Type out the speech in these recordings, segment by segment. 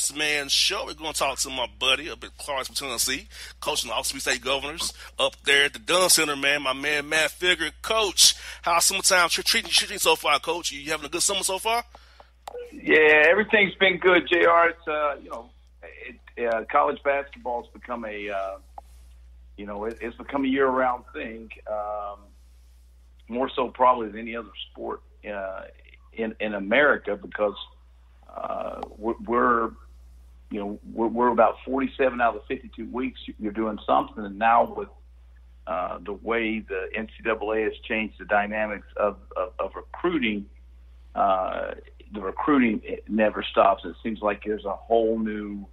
Bossman Show. We're going to talk to my buddy up at Clarksville, Tennessee, coaching the Office of State Governors up there at the Dunn Center, man. My man, Matt Figure. Coach, how's summertime treating you so far, Coach? You having a good summer so far? Yeah, everything's been good, JR. It's, college basketball's become it's become a year-round thing, more so probably than any other sport in America, because we're about 47 out of the 52 weeks you're doing something, and now with the way the NCAA has changed the dynamics of recruiting, the recruiting never stops. It seems like there's a whole new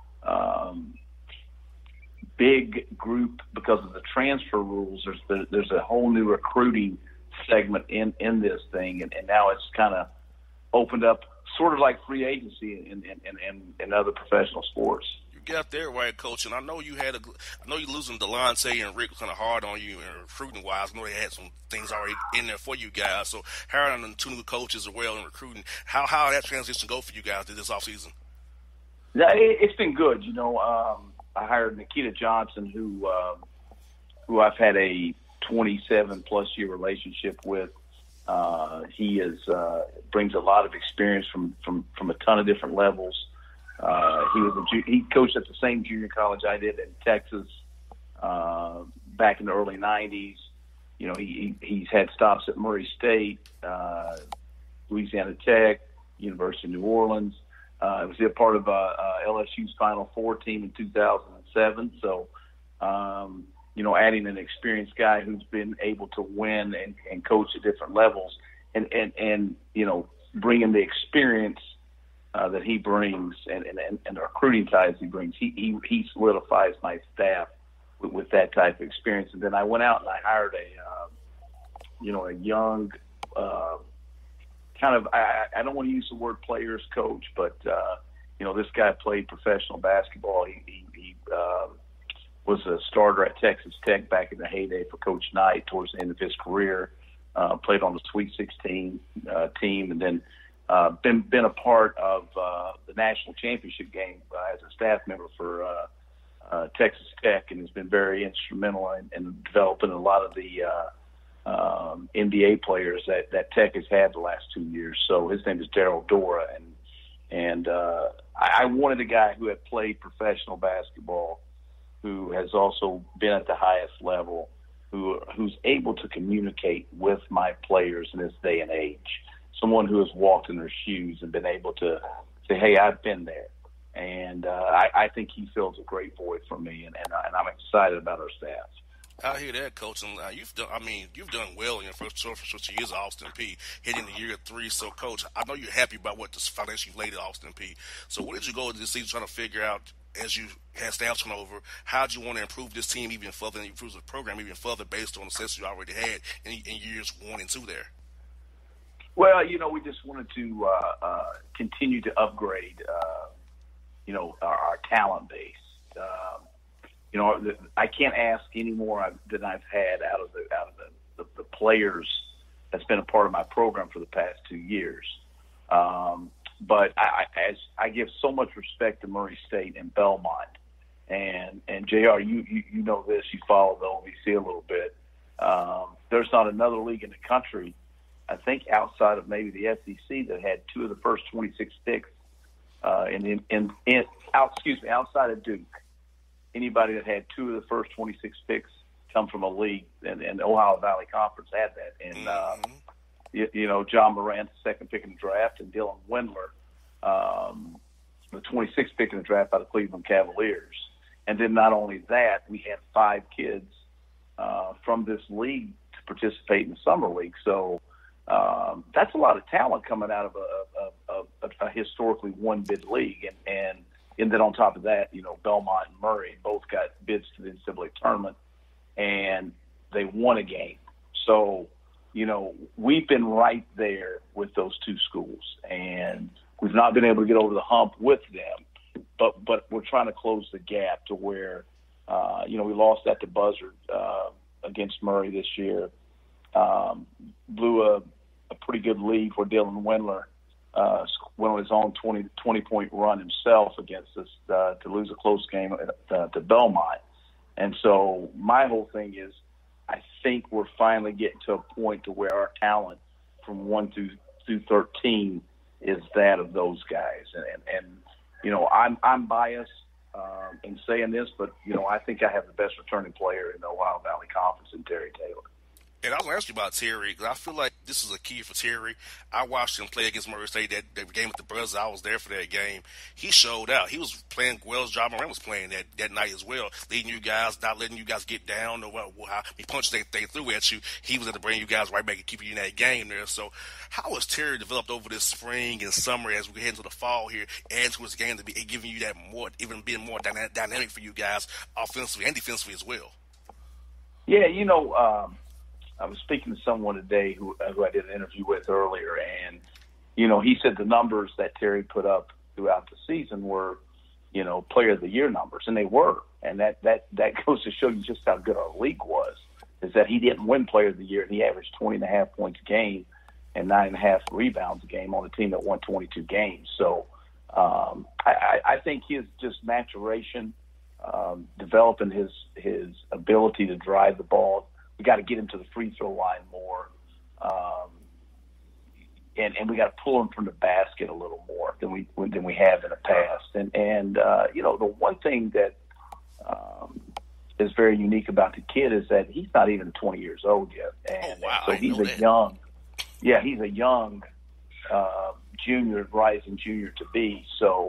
big group because of the transfer rules. There's a whole new recruiting segment in this thing, and now it's kind of opened up, sort of like free agency in other professional sports. You got there right, Coach, and I know you losing Delonte and Rick kind of hard on you and recruiting wise. I know they had some things already in there for you guys. So hiring on 2 new coaches as well in recruiting, how that transition go for you guys this offseason? Yeah, it's been good. I hired Nikita Johnson, who I've had a 27-plus year relationship with. He brings a lot of experience from a ton of different levels. He coached at the same junior college I did in Texas back in the early 90s. He's had stops at Murray State, Louisiana Tech, University of New Orleans. Was a part of LSU's Final Four team in 2007. So, adding an experienced guy who's been able to win and coach at different levels, and bringing the experience that he brings and the recruiting ties he brings, he solidifies my staff with that type of experience. And then I went out and I hired a young, I don't want to use the word players coach, but this guy played professional basketball. He was a starter at Texas Tech back in the heyday for Coach Knight towards the end of his career. Played on the Sweet 16 team, and then been a part of the national championship game as a staff member for Texas Tech, and has been very instrumental in developing a lot of the NBA players that Tech has had the last 2 years. So his name is Daryl Dora, and I wanted a guy who had played professional basketball, who has also been at the highest level, who's able to communicate with my players in this day and age. Someone who has walked in their shoes and been able to say, "Hey, I've been there," and I think he fills a great void for me, and I'm excited about our staff. I hear that, Coach. And you've done well in your first years at Austin Peay, hitting the year 3. So, Coach, I know you're happy about what this foundation you've laid at Austin Peay. So, what did you go into this season trying to figure out as you had staff turnover? How did you want to improve this team even further and improve the program even further based on the success you already had in years 1 and 2 there? Well, we just wanted to continue to upgrade, our talent base. I can't ask any more than I've had out of the players that's been a part of my program for the past 2 years. But I give so much respect to Murray State and Belmont, and JR, you know this, you follow the OVC a little bit. There's not another league in the country, I think, outside of maybe the SEC, that had 2 of the first 26 picks. Outside of Duke. Anybody that had 2 of the first 26 picks come from a league, and the Ohio Valley Conference had that. And, John Morant, the 2nd pick in the draft, and Dylan Windler, the 26th pick in the draft by the Cleveland Cavaliers. And then not only that, we had 5 kids from this league to participate in the summer league. So that's a lot of talent coming out of a historically one-bid league. And then on top of that, Belmont and Murray both got bids to the NCAA tournament, and they won a game. So, we've been right there with those 2 schools, and we've not been able to get over the hump with them, but we're trying to close the gap to where, we lost at the buzzer against Murray this year, blew a pretty good lead for Dylan Windler went on his own 20-point run himself against us to lose a close game to Belmont. And so my whole thing is, I think we're finally getting to a point to where our talent from 1 through 13 is that of those guys. And you know, I'm biased in saying this, but you know, I think I have the best returning player in the Ohio Valley Conference in Terry Taylor. And I was going to ask you about Terry, because I feel like this is a key for Terry. I watched him play against Murray State, that game with the Brothers. I was there for that game. He showed out. He was playing well as John Moran was playing that night as well, leading you guys, not letting you guys get down, or how he punched they threw at you. He was able to bring you guys right back and keep you in that game there. So how has Terry developed over this spring and summer as we head into the fall here, and to his game to be giving you that more, even being more dynamic for you guys offensively and defensively as well? Yeah, you know, I was speaking to someone today who I did an interview with earlier, and, you know, he said the numbers that Terry put up throughout the season were, you know, player of the year numbers, and they were. And that goes to show you just how good our league was, is that he didn't win player of the year, and he averaged 20.5 points a game and 9.5 rebounds a game on a team that won 22 games. So I think his just maturation, developing his ability to drive the ball. We got to get him to the free throw line more, and we got to pull him from the basket a little more than we have in the past. And you know, the one thing that is very unique about the kid is that he's not even 20 years old yet, and so he's a young junior, rising junior to be. So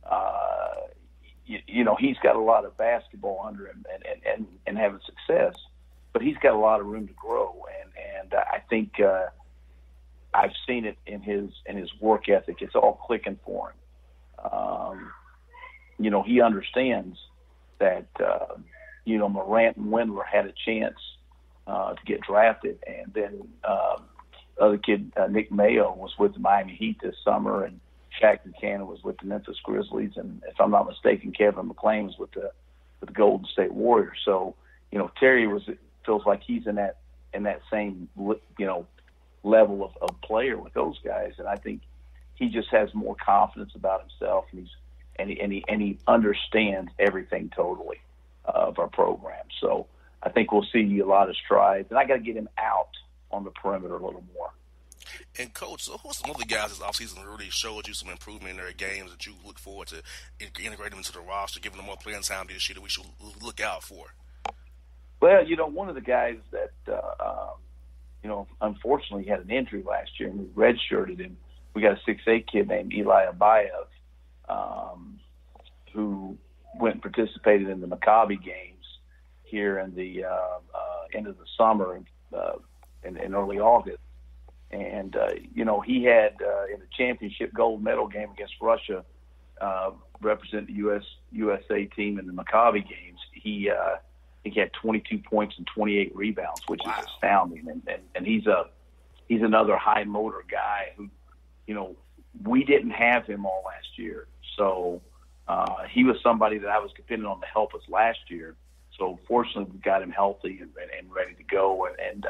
you know, he's got a lot of basketball under him and having success. But he's got a lot of room to grow, and I think I've seen it in his work ethic. It's all clicking for him. You know, he understands that you know, Morant and Wendler had a chance to get drafted, and then other kid Nick Mayo was with the Miami Heat this summer, and Shaq Buchanan was with the Memphis Grizzlies, and if I'm not mistaken, Kevin McClain was with the Golden State Warriors. So you know, Terry feels like he's in that same, you know, level of player with those guys, and I think he just has more confidence about himself, and he understands everything totally of our program. So I think we'll see a lot of strides, and I got to get him out on the perimeter a little more. And Coach, so who's some other guys this offseason really showed you some improvement in their games that you look forward to integrate them into the roster, giving them more playing time this year that we should look out for? Well, you know, one of the guys that, you know, unfortunately had an injury last year, and we redshirted him. We got a 6'8" kid named Eli Abayev, who went and participated in the Maccabi games here in the end of the summer in early August. And, you know, he had in the championship gold medal game against Russia, represent the USA team in the Maccabi games. He had 22 points and 28 rebounds, which is astounding. And he's another high motor guy who, you know, we didn't have him all last year. So he was somebody that I was depending on to help us last year. So fortunately, we got him healthy and ready to go. And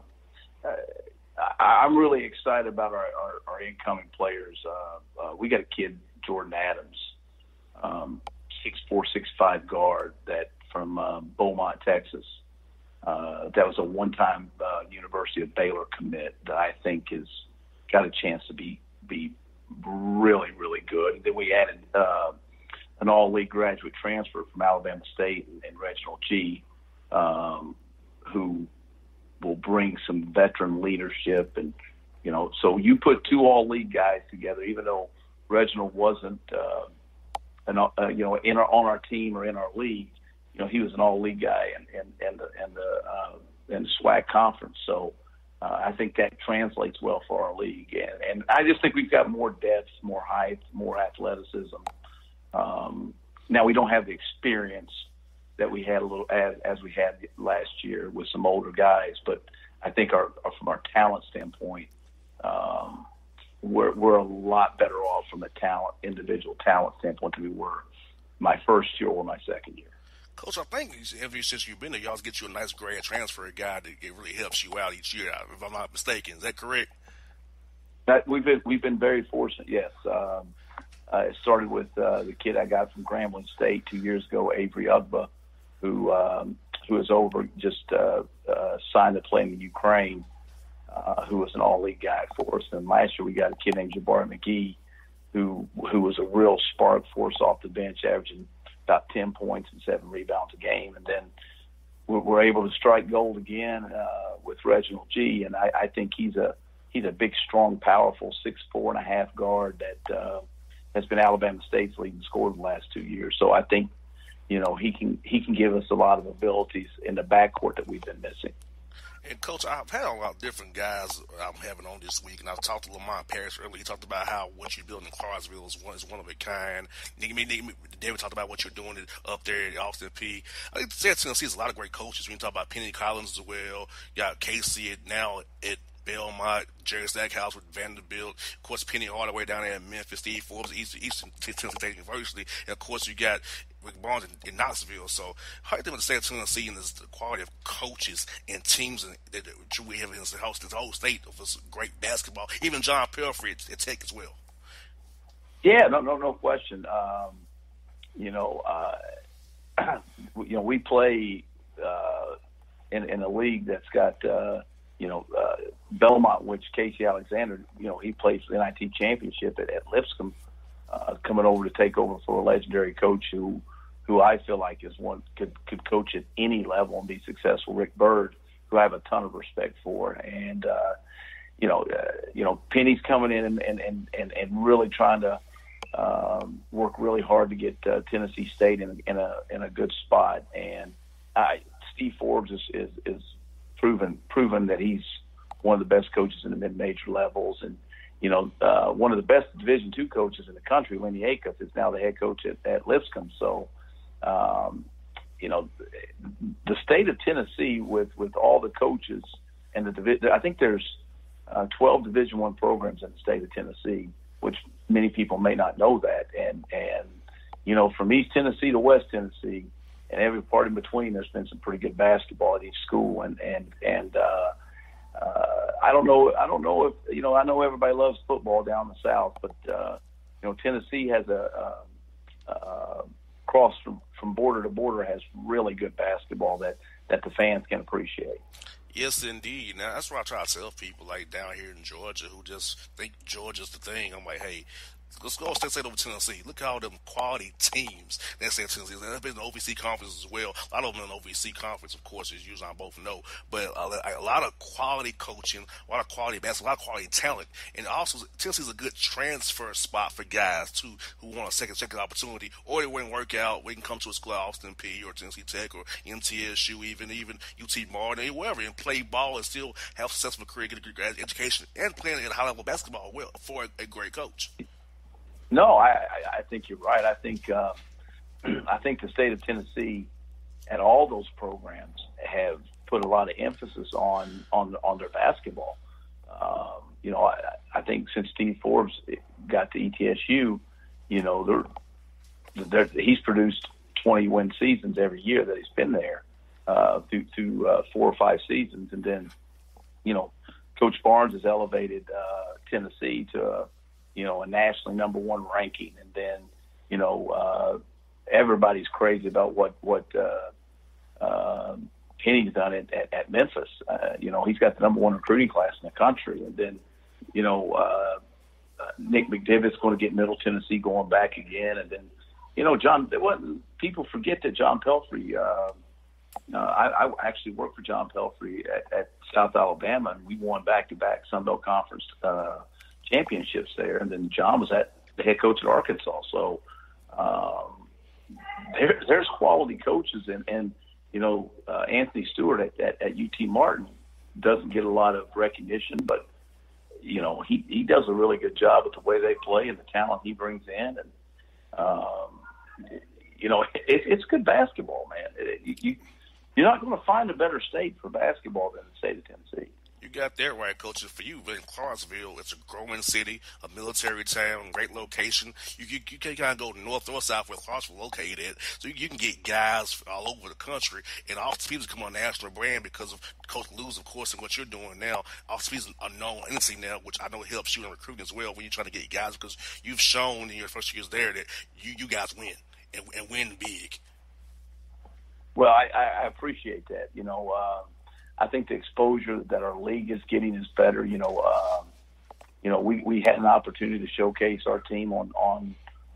I'm really excited about our incoming players. We got a kid, Jordan Adams, 6'4", 6'5" guard that from Beaumont, Texas. That was a one-time University of Baylor commit that I think has got a chance to be really, really good. And then we added an all-league graduate transfer from Alabama State and Reginald G., who will bring some veteran leadership. And, you know, so you put two all-league guys together, even though Reginald wasn't, you know, on our team or in our league. You know, he was an all-league guy in the SWAC conference. So I think that translates well for our league. And I just think we've got more depth, more height, more athleticism. Now we don't have the experience that we had as we had last year with some older guys, but I think from our talent standpoint, we're a lot better off from a individual talent standpoint than we were my first year or my second year. Coach, I think since you've been there, y'all get you a nice grad transfer guy that it really helps you out each year, if I'm not mistaken. Is that correct? That we've been very fortunate. Yes, it started with the kid I got from Grambling State 2 years ago, Avery Ugba, who is over just signed to play in the Ukraine, who was an all-league guy for us. And last year we got a kid named Jabari McGee, who was a real spark for us off the bench, averaging about 10 points and 7 rebounds a game. And then we're able to strike gold again with Reginald G. And I think he's a big, strong, powerful 6'4.5" guard that has been Alabama State's leading scorer the last 2 years. So I think, he can give us a lot of abilities in the backcourt that we've been missing. And, Coach, I've had a lot of different guys I'm having on this week, and I've talked to Lamont Parrish earlier. He talked about how what you're building in Clarksville is one of a kind. David talked about what you're doing up there at Austin Peay. I think Tennessee has a lot of great coaches. We can talk about Penny Collins as well. You got Casey now at Belmont, Jerry Stackhouse with Vanderbilt, of course Penny Hardaway down there in Memphis, Steve Forbes at Eastern Tennessee State University, and of course you got Rick Barnes in Knoxville. So how do you think about the state of Tennessee and the quality of coaches and teams that we have in this whole state of this great basketball? Even John Pelfrey at Tech as well. Yeah, no question. We play in a league that's got Belmont, which Casey Alexander, he plays for the NIT championship at Lipscomb, coming over to take over for a legendary coach who I feel like is one could coach at any level and be successful. Rick Byrd, who I have a ton of respect for, and Penny's coming in and really trying to work really hard to get Tennessee State in a good spot. And Steve Forbes is proven that he's one of the best coaches in the mid-major levels, and one of the best Division II coaches in the country, Lenny Acuff, is now the head coach at Lipscomb. So, the state of Tennessee with all the coaches and I think there's 12 Division I programs in the state of Tennessee, which many people may not know that. And from East Tennessee to West Tennessee and every part in between, there's been some pretty good basketball at each school. And I don't know if, I know everybody loves football down the South, but, Tennessee has cross from border to border has really good basketball that the fans can appreciate. Yes, indeed. Now, that's what I try to tell people, like down here in Georgia, who just think Georgia's the thing. I'm like, hey, let's go state over Tennessee. Look at all them quality teams that say Tennessee. They've been in the OVC conference as well. A lot of them in the OVC conference, of course, as you and I both know. But a lot of quality coaching, a lot of quality basketball, a lot of quality talent. And also, Tennessee's a good transfer spot for guys, too, who want a second opportunity. Or they wouldn't work out. We can come to a school like Austin Peay or Tennessee Tech or MTSU, even UT Martin, wherever, and play ball and still have a successful career, get a good education, and playing at high-level basketball well for a great coach. No, I think you're right. I think the state of Tennessee and all those programs have put a lot of emphasis on their basketball. I think since Steve Forbes got to ETSU, he's produced 20-win seasons every year that he's been there through 4 or 5 seasons, and then Coach Barnes has elevated Tennessee to a nationally number 1 ranking. And then, everybody's crazy about what Penny's done at Memphis. He's got the number 1 recruiting class in the country. And then, Nick McDivitt's going to get Middle Tennessee going back again. And then, people forget that John Pelfrey, I actually worked for John Pelfrey at South Alabama, and we won back-to-back Sun Belt Conference championships there, and then John was the head coach at Arkansas. So there's quality coaches, and Anthony Stewart at UT Martin doesn't get a lot of recognition, but he does a really good job with the way they play and the talent he brings in, and it's good basketball, man. You're not going to find a better state for basketball than the state of Tennessee. You got that right, Coach. For you, in Clarksville, it's a growing city, a military town, great location. You can kind of go north or south where Clarksville located at, so you can get guys all over the country. And Austin Peay has come on national brand because of Coach Lou's, of course, and what you're doing now. Austin Peay is a known entity now, which I know helps you in recruiting as well when you're trying to get guys, because you've shown in your first years there that you guys win and win big. Well, I appreciate that. I think the exposure that our league is getting is better. We had an opportunity to showcase our team on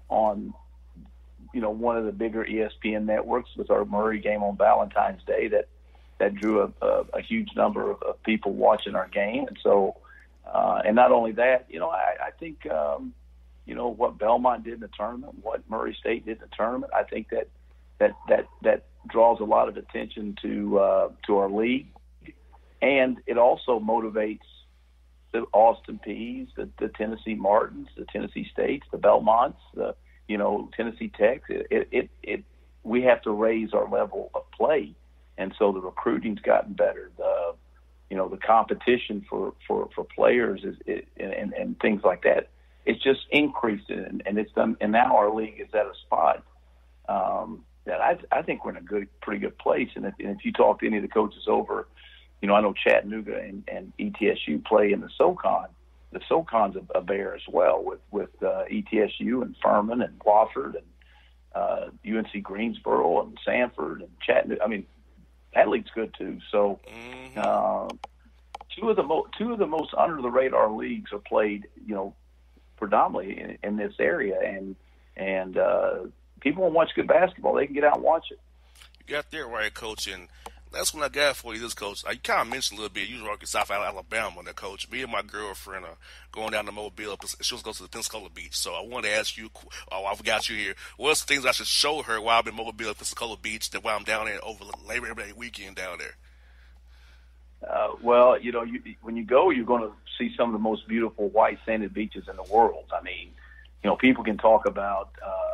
one of the bigger ESPN networks with our Murray game on Valentine's Day that drew a huge number of people watching our game. And so, and not only that, I think, what Belmont did in the tournament, what Murray State did in the tournament, I think that draws a lot of attention to our league. And it also motivates the Austin Peays, the Tennessee Martins, the Tennessee States, the Belmonts, the Tennessee Techs. We have to raise our level of play, and so the recruiting's gotten better. The competition for players and things like that. It's just increased, and it's done. And now our league is at a spot that I think we're in a pretty good place. And if you talk to any of the coaches over, I know Chattanooga and ETSU play in the SoCon. The SoCon's a bear as well with ETSU and Furman and Wofford and UNC Greensboro and Sanford and Chattanooga. I mean, that league's good too. So two of the most under the radar leagues are played, predominantly in this area, and people want to watch good basketball. They can get out and watch it. You got there right, Coach, and that's what I got for you, this Coach. You kind of mentioned a little bit. You work in South Alabama, that Coach. Me and my girlfriend are going down to Mobile. She was going to the Pensacola Beach. So I wanted to ask you, I forgot you here. What's the things I should show her while I'm in Mobile, Pensacola Beach, that while I'm down there over Labor Day weekend down there? Well, when you go, you're going to see some of the most beautiful white sanded beaches in the world. I mean, people can talk about,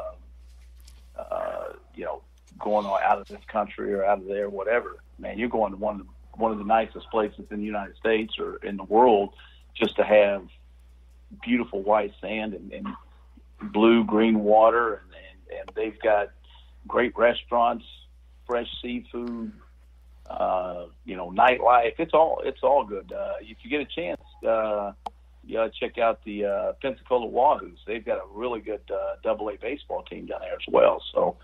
going out of this country or out of there, whatever. Man, you're going to one of the nicest places in the United States or in the world just to have beautiful white sand and blue green water, and they've got great restaurants, fresh seafood, nightlife. It's all good. If you get a chance, you ought to check out the Pensacola Wahoos. They've got a really good AA baseball team down there as well. So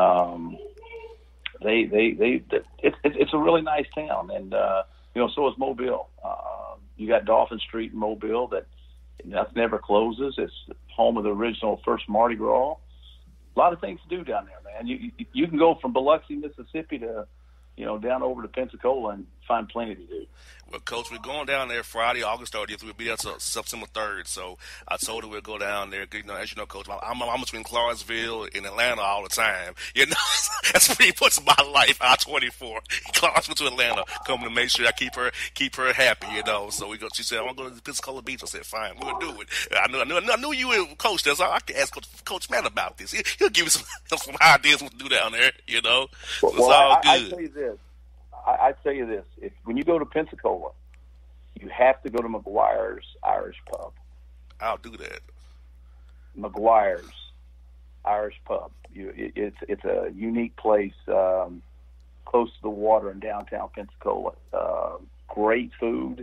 it's a really nice town, and so is Mobile. You got Dolphin Street in Mobile that never closes. It's home of the original first Mardi Gras. A lot of things to do down there, man. You can go from Biloxi, Mississippi to down over to Pensacola and find plenty to do. Well, Coach, we're going down there Friday, August 30th. We'll be there till September 3rd. So I told her we'll go down there. As you know, Coach, I'm between Clarksville and Atlanta all the time. That's pretty much my life. I-24, Clarksville to Atlanta, coming to make sure I keep her happy. So we go. She said, "I want to go to the Pensacola Beach." I said, "Fine, we'll do it." I knew you were Coach there, so I could ask Coach Matt about this. He'll give me some ideas what to do down there. So it's all good. I tell you this: when you go to Pensacola, you have to go to McGuire's Irish Pub. I'll do that. McGuire's Irish Pub. It's a unique place, close to the water in downtown Pensacola. Great food.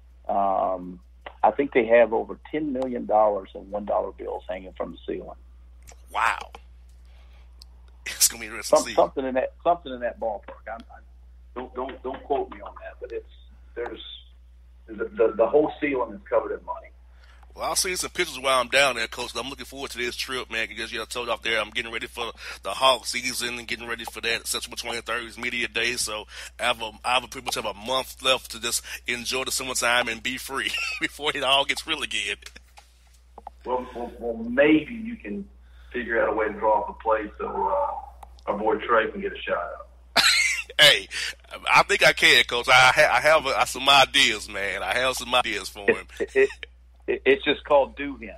I think they have over $10 million in $1 bills hanging from the ceiling. Wow. It's gonna be interesting to see. Something in that ballpark. Don't quote me on that, but there's the whole ceiling is covered in money. Well, I'll see some pictures while I'm down there, Coach. I'm looking forward to this trip, man. Because I told you out there, I'm getting ready for the Hawk season and getting ready for that. September 23rd is media day, so I pretty much have a month left to just enjoy the summertime and be free before it all gets really good. Well, maybe you can figure out a way to draw up a play so our boy Trey can get a shot out. Hey, I think I can, Coach. I have some ideas, man. I have some ideas for him. It's just called Do Him.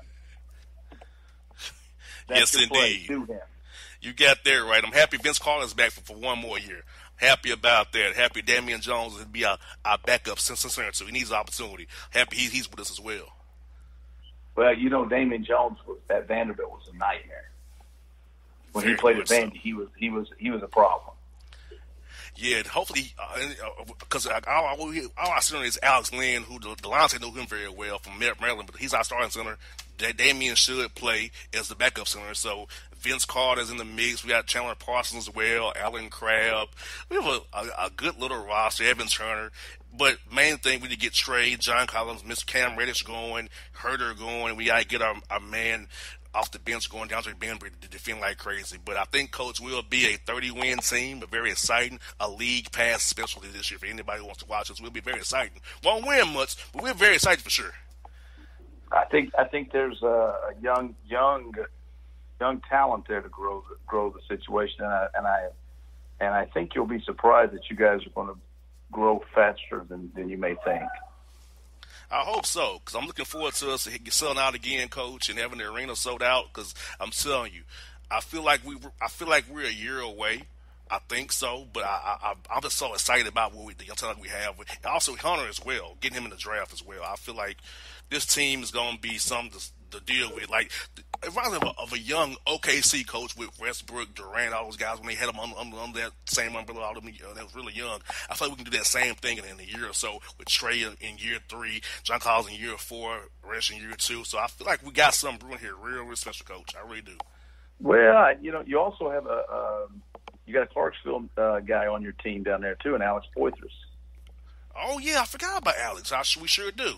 Yes, indeed. Do Him. You got there right. I'm happy Vince Carter's back for one more year. Happy about that. Happy Damian Jones will be our backup center, so he needs an opportunity. Happy he's with us as well. Well, Damian Jones at Vanderbilt was a nightmare. When he played at Vandy, he was a problem. Yeah, hopefully, because all I see is Alex Lynn, who the Lions know him very well from Maryland, but he's our starting center. Damian should play as the backup center. So Vince Carter's in the mix. We got Chandler Parsons as well, Alan Crabb. We have a good little roster, Evan Turner. But main thing, we need to get Trey, John Collins, Mr. Cam Reddish going, Herder going. We got to get our man off the bench going down to Benbury to defend like crazy. But I think Coach will be a 30-win team, but very exciting. A league pass specialty this year for anybody who wants to watch us. We'll be very exciting. Won't win much, but we're very excited for sure. I think there's a young talent there to grow the situation, and I think you'll be surprised that you guys are going to grow faster than you may think. I hope so, because I'm looking forward to us selling out again, Coach, and having the arena sold out. Because I'm telling you, I feel like we're a year away. I think so, but I'm just so excited about the young talent we have. And also Hunter as well, getting him in the draft as well. I feel like this team is going to be something to deal with. Like, it reminds me of a young OKC coach with Westbrook, Durant, all those guys when they had them under that same umbrella, all them that was really young. I feel like we can do that same thing in a year or so with Trey in year 3, John Collins in year 4, Resh in year 2. So I feel like we got something brewing here, real special, Coach. I really do. Well, you also have you got a Clarksville guy on your team down there too, and Alex Poitras. Oh yeah, I forgot about Alex. We sure do.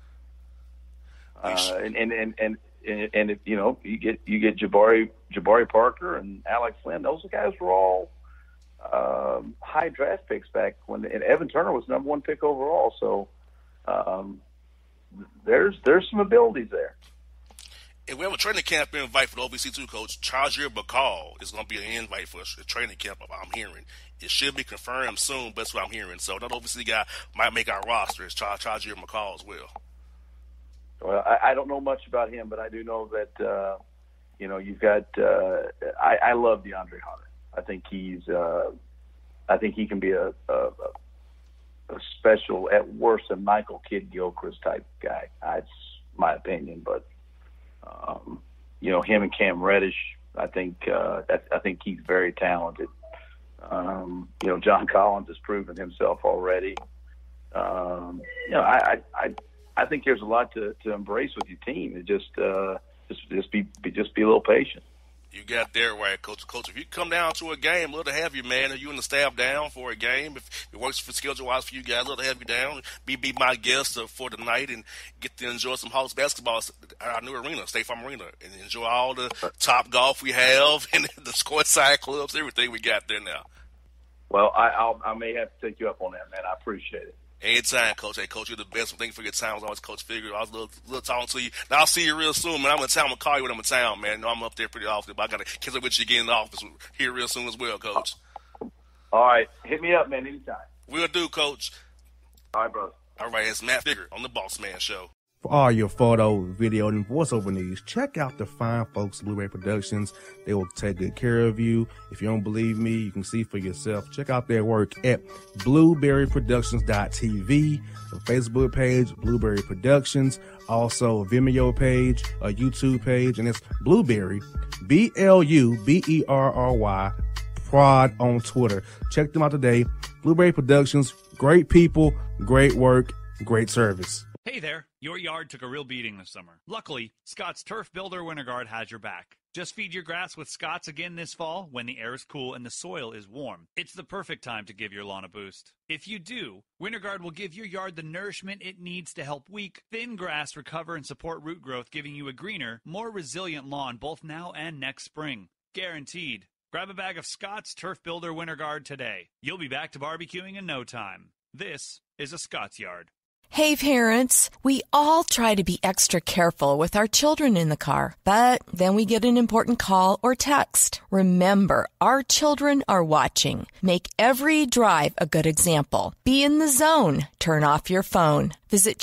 And if, you get Jabari Parker and Alex Lynn. Those guys were all high draft picks back when, and Evan Turner was number 1 pick overall. So there's some abilities there. And we have a training camp invite for the OVC2 coach. Charger Bacall is going to be an invite for a training camp, I'm hearing. It should be confirmed soon, but that's what I'm hearing. So that OVC guy might make our roster. It's Charger McCall as well. Well, I don't know much about him, but I do know that, you've got I love DeAndre Hunter. I think he can be a special, at worst, a Michael Kidd-Gilchrist type guy. That's my opinion, but him and Cam Reddish, I think he's very talented. John Collins has proven himself already. I think there's a lot to embrace with your team. It just be a little patient. You got there right, Coach. Coach, if you come down to a game, love to have you, man. If you and the staff down for a game, if it works for schedule-wise for you guys, love to have you down. Be my guest for the night and get to enjoy some house basketball at our new arena, State Farm Arena, and enjoy all the top golf we have and the courtside clubs, everything we got there now. Well, I may have to take you up on that, man. I appreciate it. Anytime, Coach. Hey, Coach, you're the best. Thank you for your time. I was always Coach Figure. I was a little talking to you. Now, I'll see you real soon, man. I'm in town. I'm going to call you when I'm in town, man. I'm up there pretty often, but I got to catch up with you again in the office here real soon as well, Coach. All right. Hit me up, man, anytime. We'll do, Coach. All right, brother. All right, it's Matt Figure on the Bossman Show. For all your photo, video, and voiceover needs, check out the fine folks at Blueberry Productions. They will take good care of you. If you don't believe me, you can see for yourself. Check out their work at blueberryproductions.tv, the Facebook page, Blueberry Productions, also a Vimeo page, a YouTube page, and it's Blueberry, BLUBERRY, Prod on Twitter. Check them out today. Blueberry Productions, great people, great work, great service. Hey there, your yard took a real beating this summer. Luckily, Scott's Turf Builder Winter Guard has your back. Just feed your grass with Scott's again this fall when the air is cool and the soil is warm. It's the perfect time to give your lawn a boost. If you do, Winter Guard will give your yard the nourishment it needs to help weak, thin grass recover and support root growth, giving you a greener, more resilient lawn both now and next spring. Guaranteed. Grab a bag of Scott's Turf Builder Winter Guard today. You'll be back to barbecuing in no time. This is a Scott's Yard. Hey parents, we all try to be extra careful with our children in the car, but then we get an important call or text. Remember, our children are watching. Make every drive a good example. Be in the zone. Turn off your phone. Visit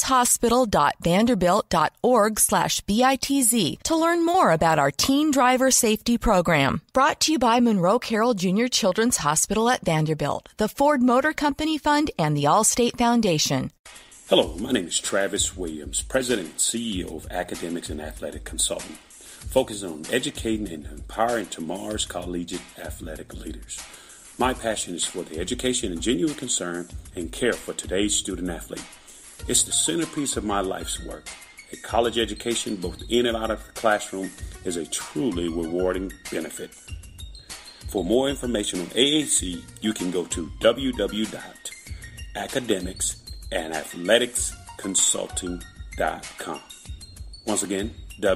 childrenshospital.vanderbilt.org/BITZ to learn more about our teen driver safety program. Brought to you by Monroe Carroll Jr. Children's Hospital at Vanderbilt, the Ford Motor Company Fund, and the Allstate Foundation. Hello, my name is Travis Williams, President and CEO of Academics and Athletic Consulting, focusing on educating and empowering tomorrow's collegiate athletic leaders. My passion is for the education and genuine concern and care for today's student athlete. It's the centerpiece of my life's work. A college education, both in and out of the classroom, is a truly rewarding benefit. For more information on AAC, you can go to www.academicsandathleticsconsulting.com. Once again,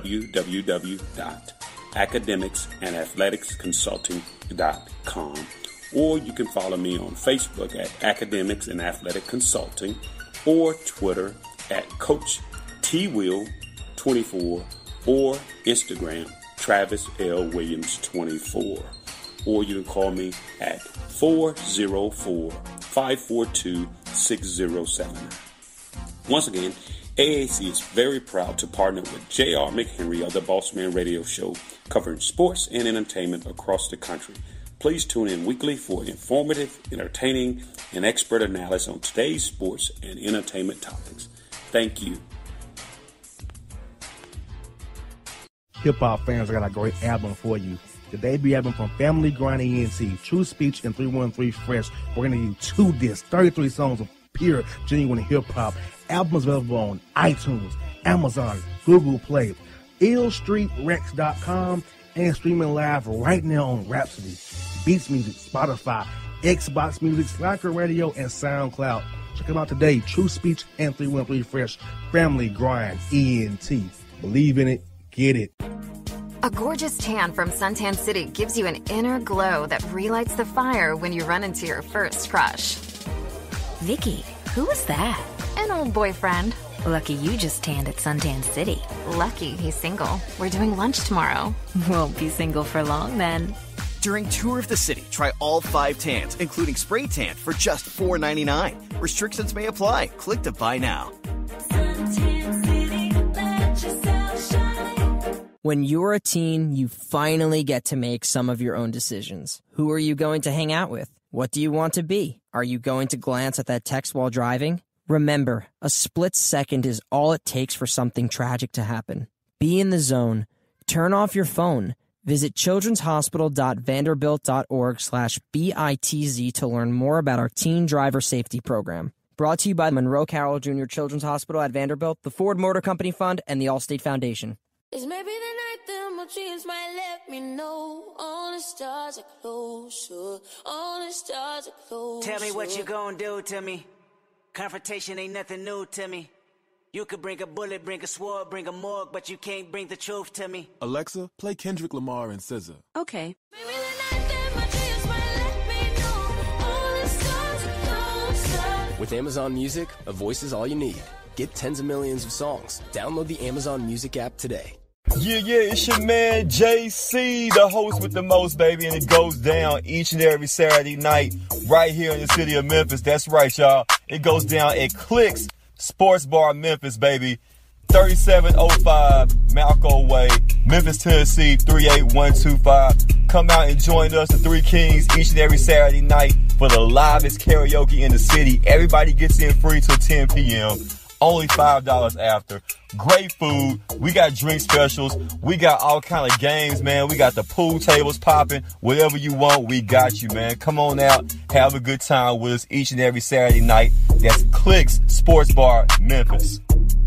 www.academicsandathleticsconsulting.com. Or you can follow me on Facebook at Academics and Athletic Consulting, or Twitter at Coach TWill24, or Instagram Travis L. Williams 24. Or you can call me at 404-542-6079. Once again, AAC is very proud to partner with J.R. McHenry of the Bossman Radio Show, covering sports and entertainment across the country. Please tune in weekly for informative, entertaining, and expert analysis on today's sports and entertainment topics. Thank you. Hip-hop fans, I got a great album for you. The debut album from Family Grind ENT, True Speech and 313 Fresh. We're going to give you 2 discs, 33 songs of pure, genuine hip-hop. Albums available on iTunes, Amazon, Google Play, illstreetrex.com, and streaming live right now on Rhapsody, Beats Music, Spotify, Xbox Music, Slacker Radio, and SoundCloud. Check them out today. True Speech and 313 Fresh. Family Grind ENT. Believe in it. Get it. A gorgeous tan from Suntan City gives you an inner glow that relights the fire when you run into your first crush. Vicky, who was that? An old boyfriend. Lucky you just tanned at Suntan City. Lucky he's single. We're doing lunch tomorrow. Won't be single for long then. During Tour of the City, try all 5 tans, including spray tan, for just $4.99. Restrictions may apply. Click to buy now. When you're a teen, you finally get to make some of your own decisions. Who are you going to hang out with? What do you want to be? Are you going to glance at that text while driving? Remember, a split second is all it takes for something tragic to happen. Be in the zone. Turn off your phone. Visit childrenshospital.vanderbilt.org/BITZ to learn more about our teen driver safety program. Brought to you by Monroe Carroll Jr. Children's Hospital at Vanderbilt, the Ford Motor Company Fund, and the Allstate Foundation. It's maybe the night that my dreams might let me know. All the stars are closer. All the stars are closer. Tell me what you gonna do to me. Confrontation ain't nothing new to me. You could bring a bullet, bring a sword, bring a morgue, but you can't bring the truth to me. Alexa, play Kendrick Lamar and SZA. Okay. Maybe the night that my dreams might let me know. All the stars are closer. With Amazon Music, a voice is all you need. Get tens of millions of songs. Download the Amazon Music app today. Yeah, it's your man JC, the host with the most, baby, and it goes down each and every Saturday night right here in the city of Memphis. That's right, y'all. It goes down at Clicks Sports Bar Memphis, baby. 3705 Malco Way, Memphis, Tennessee, 38125. Come out and join us, the Three Kings, each and every Saturday night for the livest karaoke in the city. Everybody gets in free till 10 p.m. Only $5 after. Great food. We got drink specials. We got all kind of games, man. We got the pool tables popping. Whatever you want, we got you, man. Come on out. Have a good time with us each and every Saturday night. That's Clicks Sports Bar, Memphis.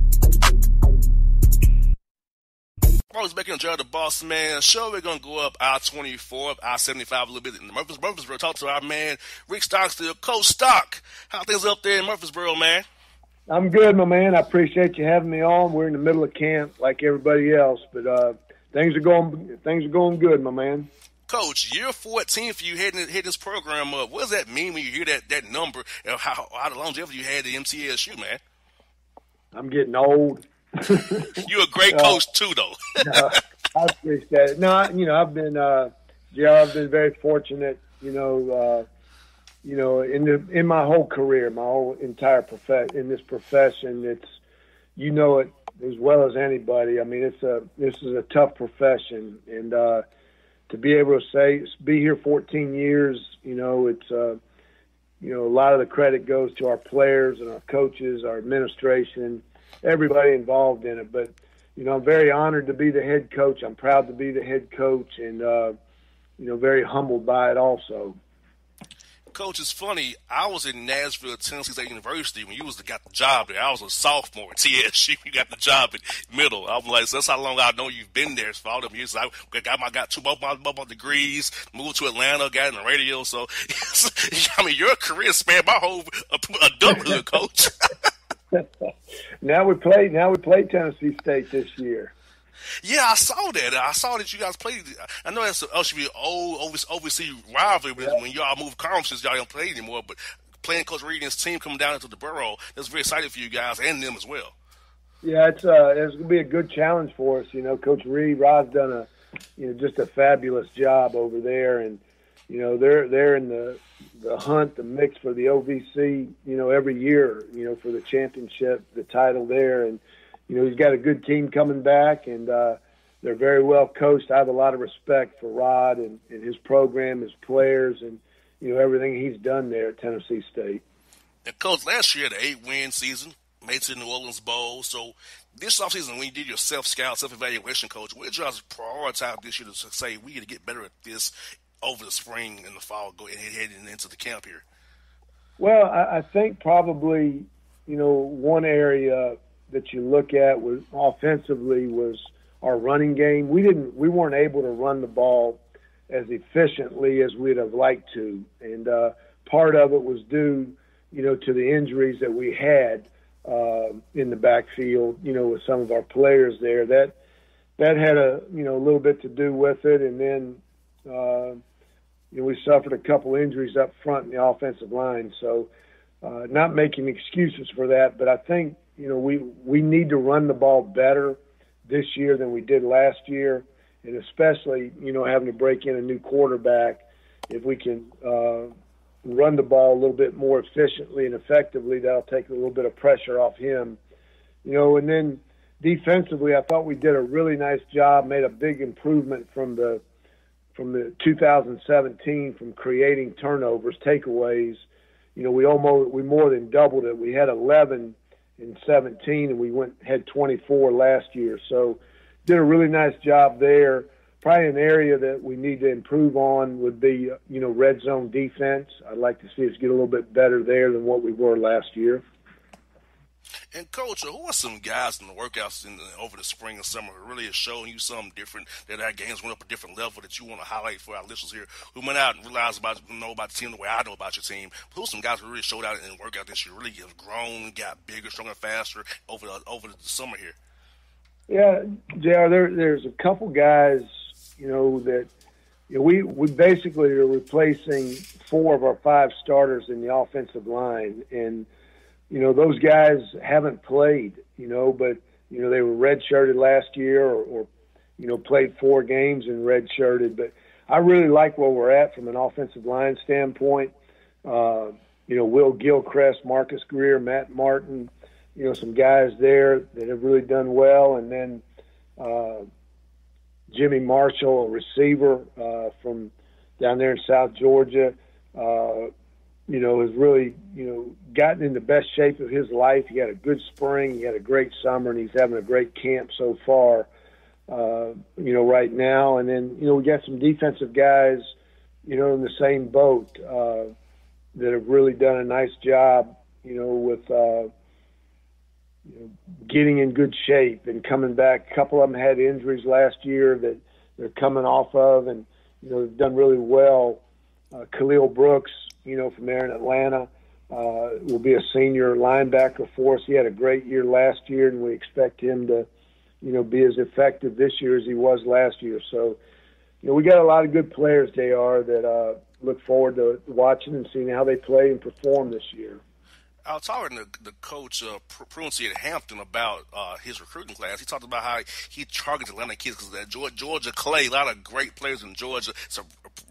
Always back in the Bossman Show. We're going to go up I-24, I-75 a little bit in Murfreesboro. Talk to our man, Rick Stockstill. Coach Stock, how things up there in Murfreesboro, man? I'm good, my man. I appreciate you having me on. We're in the middle of camp like everybody else, but things are going good, my man. Coach, year 14 for you heading this program up. What does that mean when you hear that number and how the longevity you had at MTSU, man? I'm getting old. You're a great coach too, though. No, I appreciate it. No, I've been very fortunate. in my whole career, my whole entire in this profession, it's, it as well as anybody. I mean, this is a tough profession, and to be able to be here 14 years, it's a lot of the credit goes to our players and our coaches, our administration, everybody involved in it. But I'm very honored to be the head coach. I'm proud to be the head coach, and very humbled by it also. Coach, it's funny. I was in Nashville, Tennessee State University when you got the job there. I was a sophomore at TSU. You got the job in middle. I'm like, so that's how long I know you've been there. For all them years, I got both my degrees, moved to Atlanta, got in the radio. So, I mean, your career spanned my whole adulthood, Coach. Now we play Tennessee State this year. Yeah, I saw that. I saw that you guys played. I know that's should be an old overseas rivalry, but when y'all move conferences, y'all don't play anymore. But playing Coach Reed and his team coming down into the borough, that's very exciting for you guys and them as well. Yeah, it's going to be a good challenge for us. Coach Rod's done just a fabulous job over there, and they're in the hunt, the mix for the OVC. Every year, for the championship, the title there, and. He's got a good team coming back, and they're very well coached. I have a lot of respect for Rod and his program, his players, and, everything he's done there at Tennessee State. And, Coach, last year, the 8-win season, made it to the New Orleans Bowl. So this offseason, when you did your self-scout, self-evaluation, Coach, what did you guys prioritize this year to say we got to get better at this over the spring and the fall, heading into the camp here? Well, I think probably, one area – that you look at was offensively was our running game. We weren't able to run the ball as efficiently as we'd have liked to, and part of it was due, to the injuries that we had in the backfield, with some of our players there. That had a little bit to do with it, and then we suffered a couple injuries up front in the offensive line. So, not making excuses for that, but I think. We need to run the ball better this year than we did last year, and especially, having to break in a new quarterback. If we can run the ball a little bit more efficiently and effectively, that'll take a little bit of pressure off him. And then defensively, I thought we did a really nice job, made a big improvement from the 2017 from creating turnovers, takeaways. We more than doubled it. We had 11 in 17, and we had 24 last year. So did a really nice job there. Probably an area that we need to improve on would be, red zone defense. I'd like to see us get a little bit better there than what we were last year. And, Coach, who are some guys in the workouts over the spring and summer who really is showing you something different, that our games went up a different level that you want to highlight for our listeners here who may not know about the team the way I know about your team? Who are some guys who really showed out in the workout this year, really have grown, got bigger, stronger, faster over the summer here? Yeah, JR, there's a couple guys, that we basically are replacing 4 of our 5 starters in the offensive line, and those guys haven't played, but, they were redshirted last year or played 4 games and redshirted. But I really like where we're at from an offensive line standpoint. Will Gilchrist, Marcus Greer, Matt Martin, some guys there that have really done well. And then Jimmy Marshall, a receiver from down there in South Georgia, has really, gotten in the best shape of his life. He had a good spring. He had a great summer, and he's having a great camp so far, right now. And then, we got some defensive guys, in the same boat that have really done a nice job, with getting in good shape and coming back. A couple of them had injuries last year that they're coming off of, and, they've done really well. Khalil Brooks, from there in Atlanta, will be a senior linebacker for us. He had a great year last year, and we expect him to, be as effective this year as he was last year. So, we got a lot of good players, JR, that look forward to watching and seeing how they play and perform this year. I was talking to the coach, Prunci at Hampton, about his recruiting class. He talked about how he targets Atlanta kids because of that Georgia Clay, a lot of great players in Georgia. It's a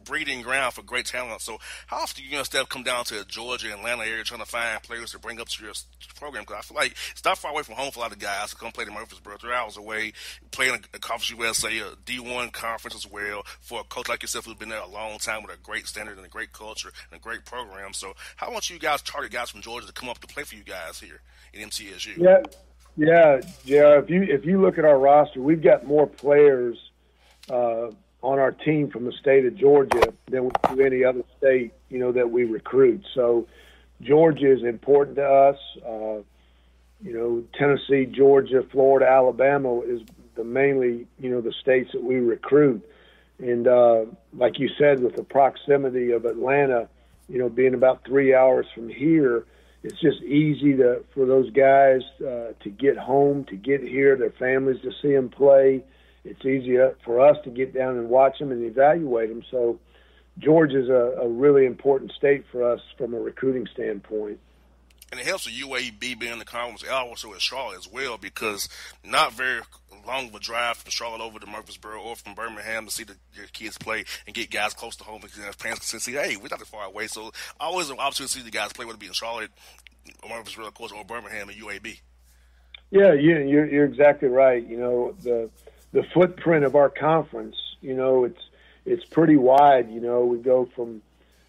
breeding ground for great talent. So how often do you instead come down to Georgia, Atlanta area trying to find players to bring up to your program? Because I feel like it's not far away from home for a lot of guys to come play in Murfreesboro, 3 hours away, playing a Conference USA, a D1 conference as well, for a coach like yourself who's been there a long time with a great standard and a great culture and a great program. So how much you guys target guys from Georgia to come up to play for you guys here in MTSU? Yeah, if you look at our roster, we've got more players on our team from the state of Georgia than we do any other state, that we recruit. So Georgia is important to us. Tennessee, Georgia, Florida, Alabama is mainly, the states that we recruit. And like you said, with the proximity of Atlanta, being about 3 hours from here, it's just easy for those guys to get home, to get here, their families to see them play. It's easier for us to get down and watch them and evaluate them. So Georgia's a really important state for us from a recruiting standpoint. And it helps the UAB being in the conference, also at Charlotte as well, because not very long of a drive from Charlotte over to Murfreesboro or from Birmingham to see your kids play and get guys close to home, because parents can see, hey, we're not that far away. So always an opportunity to see the guys play, whether it be in Charlotte, or Murfreesboro, of course, or Birmingham and UAB. Yeah, you're exactly right. The footprint of our conference, it's pretty wide. We go from,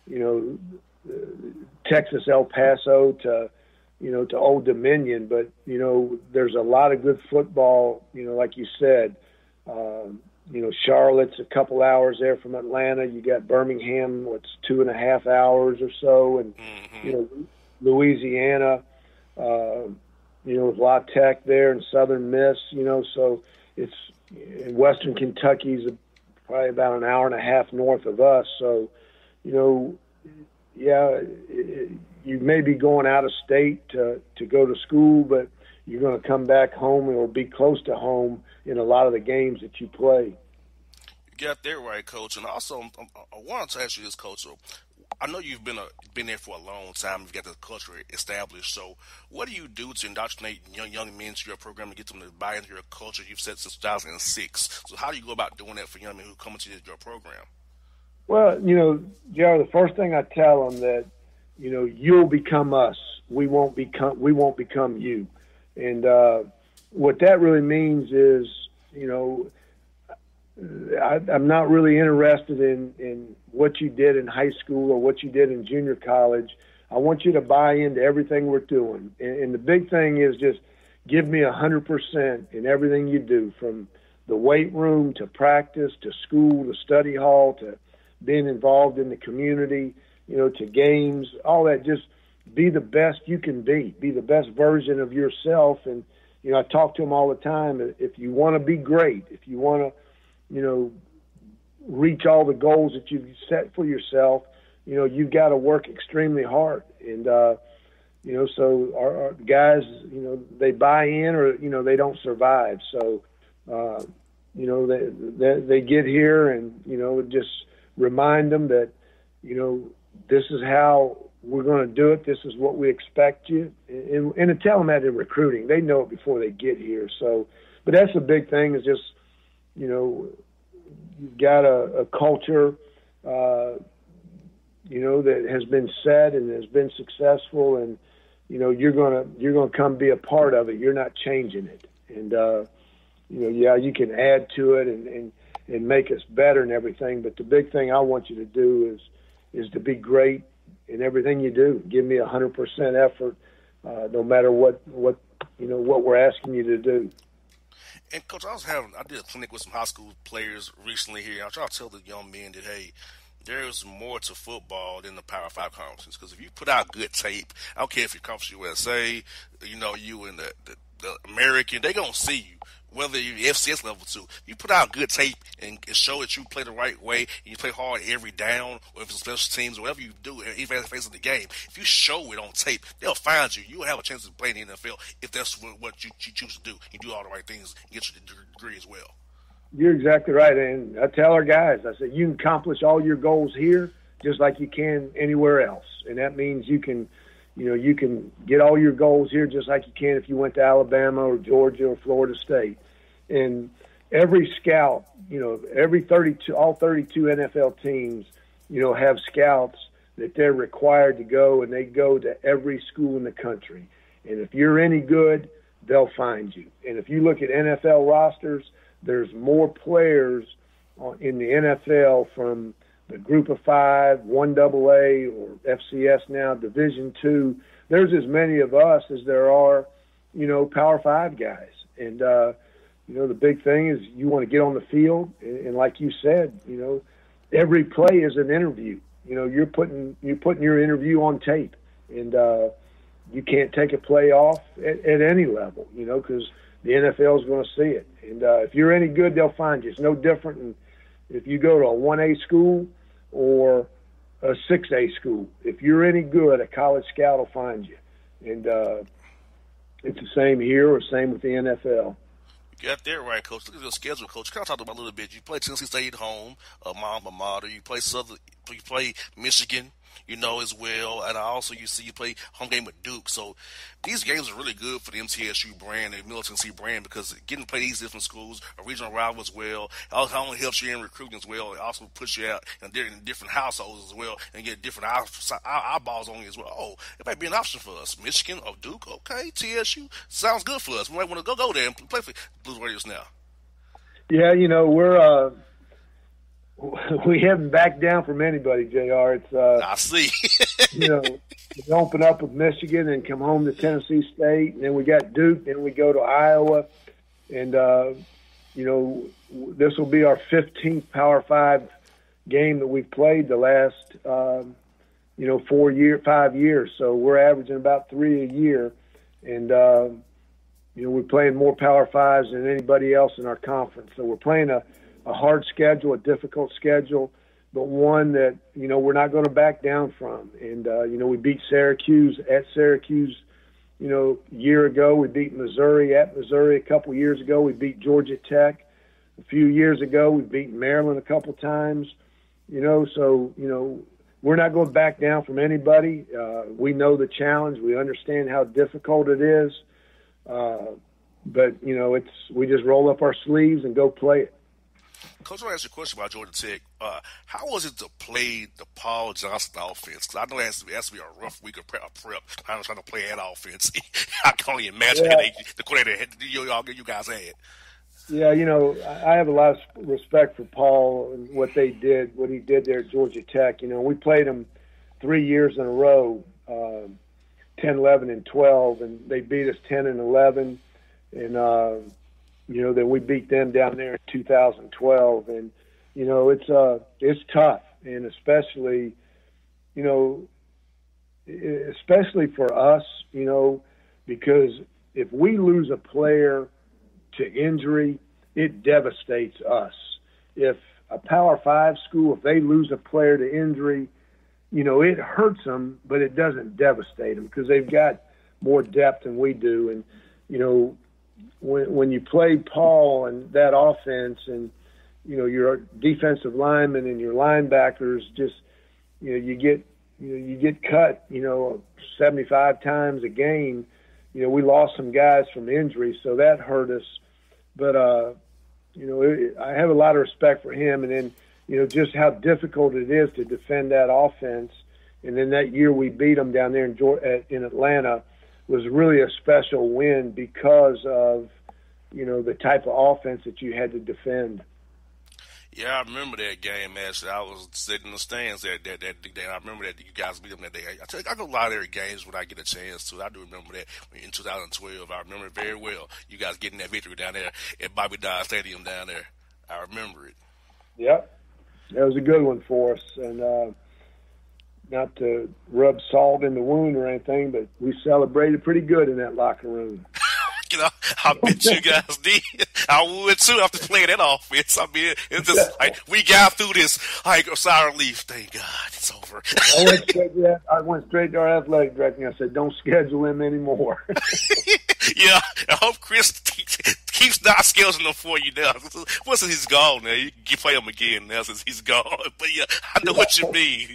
Texas, El Paso to Old Dominion, but there's a lot of good football. Like you said, Charlotte's a couple hours there from Atlanta. You got Birmingham, 2.5 hours or so, and Louisiana, with La Tech there and Southern Miss. So it's Western Kentucky's probably about an hour and a half north of us. So, you may be going out of state to go to school, but you're going to come back home and it'll be close to home in a lot of the games that you play. You got that right, Coach. And also, I wanted to ask you this, Coach. So I know you've been there for a long time. You've got the culture established. So what do you do to indoctrinate young men to your program and get them to buy into your culture you've set since 2006? So how do you go about doing that for young men who come into your program? Well, JR, the first thing I tell them that, you'll become us. We won't become you. And what that really means is, I'm not really interested in what you did in high school or what you did in junior college. I want you to buy into everything we're doing. And the big thing is just give me 100% in everything you do, from the weight room to practice to school to study hall to being involved in the community, to games, all that. Just be the best you can be the best version of yourself. And, I talk to them all the time. If you want to be great, if you want to, reach all the goals that you've set for yourself, you've got to work extremely hard. And, so our guys, they buy in or, they don't survive. So, they get here and, just remind them that, this is how we're going to do it. This is what we expect you. And to tell them that in recruiting, they know it before they get here. So, but that's the big thing is just, you've got a culture, that has been set and has been successful, and, you're going to come be a part of it. You're not changing it. And, you can add to it and make us better and everything. But the big thing I want you to do is to be great in everything you do. Give me 100% effort, no matter what we're asking you to do. And Coach, I did a clinic with some high school players recently here. I try to tell the young men that, hey, there's more to football than the Power 5 conferences. Because if you put out good tape, I don't care if you're Conference USA, you in the American, they're going to see you. Whether you're FCS level 2, you put out good tape and show that you play the right way and you play hard every down, or if it's special teams, or whatever you do, even at the face of the game, if you show it on tape, they'll find you. You'll have a chance to play in the NFL if that's what you choose to do. You do all the right things and get your degree as well. You're exactly right. And I tell our guys, I said, you can accomplish all your goals here just like you can anywhere else. And that means you can get all your goals here just like you can if you went to Alabama or Georgia or Florida State. And every scout, all 32 NFL teams have scouts that they're required to go, and they go to every school in the country. And if you're any good, they'll find you. And if you look at NFL rosters, there's more players in the NFL from the Group of Five, 1AA, or FCS now, Division II. There's as many of us as there are, Power 5 guys. And, the big thing is you want to get on the field, and like you said, every play is an interview. You're putting your interview on tape, and you can't take a play off at any level, because the NFL is going to see it. And if you're any good, they'll find you. It's no different than if you go to a 1A school or a 6A school. If you're any good, a college scout will find you. And it's the same here or same with the NFL. You got that right, Coach. Look at your schedule, Coach. Kind of talk about a little bit. You play Tennessee State at home, Alma Mater. You play You play Michigan, as well. And also you play home game with Duke. So these games are really good for the MTSU brand and Middle Tennessee brand, because getting to play these different schools, a regional rival as well, it not only helps you in recruiting as well, it also puts you out in different households as well and get different eyeballs on you as well. Oh, it might be an option for us. Michigan or Duke, okay, TSU, sounds good for us. We might want to go there and play for Blue Raiders now. Yeah, we haven't backed down from anybody, JR. It's I see. we open up with Michigan and come home to Tennessee State, and then we got Duke, then we go to Iowa, and this will be our 15th Power 5 game that we've played the last 5 years. So we're averaging about 3 a year, and we're playing more Power 5s than anybody else in our conference. So we're playing a hard schedule, a difficult schedule, but one that, we're not going to back down from. And, we beat Syracuse at Syracuse, a year ago. We beat Missouri at Missouri a couple years ago. We beat Georgia Tech a few years ago. We beat Maryland a couple times, so, we're not going to back down from anybody. We know the challenge. We understand how difficult it is. But, we just roll up our sleeves and go play it. Coach, I want to ask you a question about Georgia Tech. How was it to play the Paul Johnson offense? Because I know it has to be a rough week of prep. I'm trying to play that offense. I can only imagine the coordinator you guys had. Yeah, I have a lot of respect for Paul and what he did there at Georgia Tech. We played them 3 years in a row, 10, 11, and 12, and they beat us 10 and 11. And, then we beat them down there in 2012. And, it's tough. And especially for us, because if we lose a player to injury, it devastates us. If a Power 5 school, if they lose a player to injury, it hurts them, but it doesn't devastate them because they've got more depth than we do. And, when you play Paul and that offense and, your defensive linemen and your linebackers just, you get cut, 75 times a game. We lost some guys from injury, so that hurt us. But, I have a lot of respect for him. And then, just how difficult it is to defend that offense. And then that year we beat them down there in Atlanta was really a special win because of, the type of offense that you had to defend. Yeah, I remember that game, actually. I was sitting in the stands that day, and I remember that you guys beat them that day. I go to a lot of their games when I get a chance to. I do remember that in 2012. I remember it very well. You guys getting that victory down there at Bobby Dodd Stadium down there. I remember it. Yep. That was a good one for us. And not to rub salt in the wound or anything, but we celebrated pretty good in that locker room. I bet you guys did. I would too after playing that offense. I mean, it's just like we got through this sour leaf. Thank God it's over. I went straight to our athletic director and I said, "Don't schedule him anymore." Yeah, I hope Chris keeps not scheduling him for you now. Once he's gone now, you can play him again now since he's gone. But yeah, I know what you mean.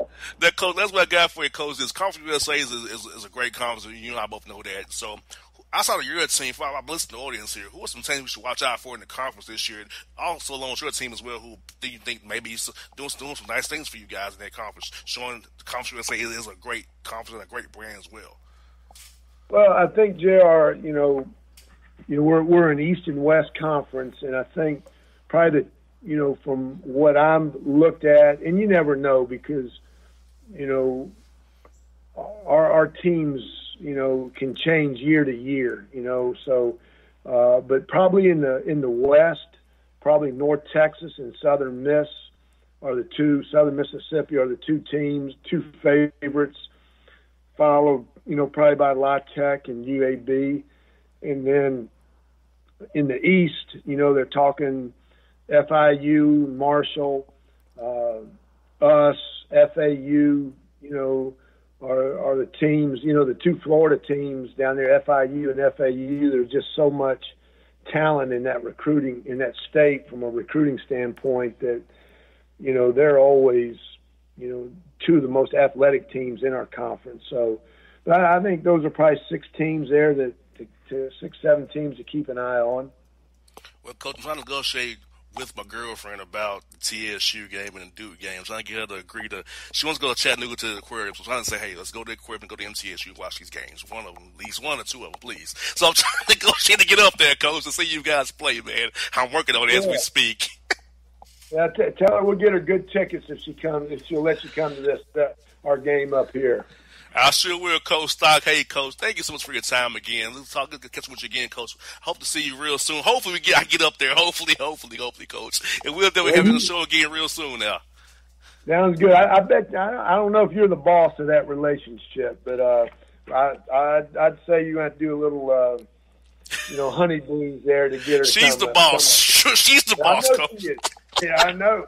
Coach, that's what I got for you, Coach. This Conference USA is a great conference. You and I both know that. So outside of your team, for our listening audience here, who are some teams we should watch out for in the conference this year? Also, along with your team as well, who do you think maybe is doing some nice things for you guys in that conference, showing the Conference USA is a great conference and a great brand as well? Well, I think, JR, we're an East and West conference, and I think probably from what I'm looked at, and you never know because, our teams, can change year to year, but probably in the West, probably North Texas and Southern Mississippi are the two teams, two favorites, followed, probably by La Tech and UAB. And then in the East, they're talking FIU, Marshall, us, FAU, are the teams, the two Florida teams down there, FIU and FAU. There's just so much talent in that recruiting, in that state from a recruiting standpoint that, they're always, two of the most athletic teams in our conference. So I think those are probably 6 teams there to 6-7 teams to keep an eye on. Well, Coach, I'm trying to negotiate with my girlfriend about the TSU game and the Duke game. I'm trying to get her to agree she wants to go to Chattanooga to the aquarium. So I'm trying to say, hey, let's go to the aquarium and go to MTSU and watch these games. One of them, at least 1 or 2 of them, please. So I'm trying to negotiate to get up there, Coach, to see you guys play, man. I'm working on it as we speak. Yeah, tell her we'll get her good tickets if she'll let you come to this our game up here. I sure will, Coach Stock. Hey, Coach, thank you so much for your time again. Let's talk. Catch with you again, Coach. Hope to see you real soon. Hopefully, I get up there. Hopefully, Coach. And we'll definitely have you on the show again real soon now. Sounds good. I bet. I don't know if you're the boss of that relationship, but I'd say you have to do a little, honeybees there to get her. She's the boss. She's the boss, Coach. Yeah, I know.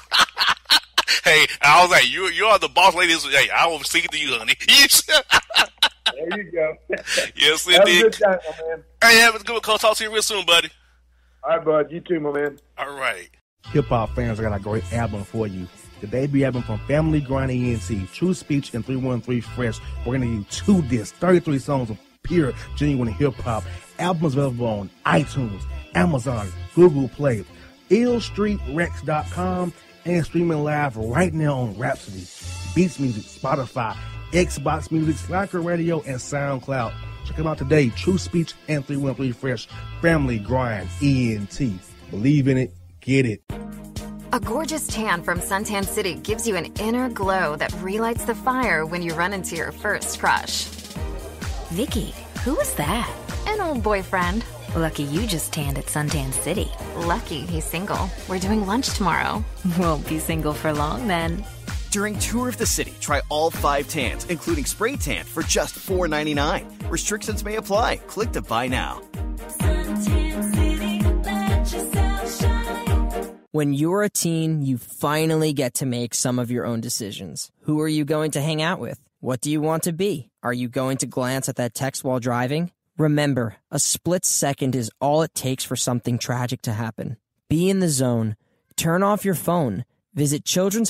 Hey, I was like, you are the boss lady. Hey, I will sing it to you, honey. There you go. Yes, indeed. Have a good time, my man. Hey, have a good one, Coach. Talk to you real soon, buddy. All right, bud. You too, my man. All right. Hip-hop fans, I got a great album for you. The debut album from Family Grind ENT, True Speech and 313 Fresh. We're going to do 2 discs, 33 songs of pure, genuine hip-hop. Album is available on iTunes, Amazon, Google Play, illstreetrex.com, and streaming live right now on Rhapsody, Beats Music, Spotify, Xbox Music, Spreaker Radio, and SoundCloud. Check them out today. True Speech and 313 Fresh. Family Grind ENT. Believe in it. Get it. A gorgeous tan from Suntan City gives you an inner glow that relights the fire when you run into your first crush. Vicky, who was that? An old boyfriend. Lucky you just tanned at Suntan City. Lucky he's single. We're doing lunch tomorrow. Won't be single for long then. During Tour of the City, try all 5 tans, including spray tan, for just $4.99. Restrictions may apply. Click to buy now. Suntan City, let yourself shine. When you're a teen, you finally get to make some of your own decisions. Who are you going to hang out with? What do you want to be? Are you going to glance at that text while driving? Remember, a split second is all it takes for something tragic to happen. Be in the zone. Turn off your phone. Visit